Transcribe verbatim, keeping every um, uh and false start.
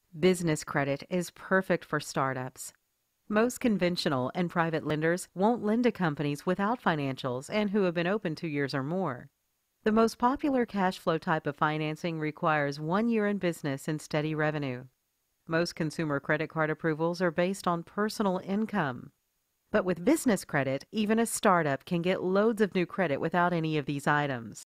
Business credit is perfect for startups. Most conventional and private lenders won't lend to companies without financials and who have been open two years or more. The most popular cash flow type of financing requires one year in business and steady revenue. Most consumer credit card approvals are based on personal income. But with business credit, even a startup can get loads of new credit without any of these items.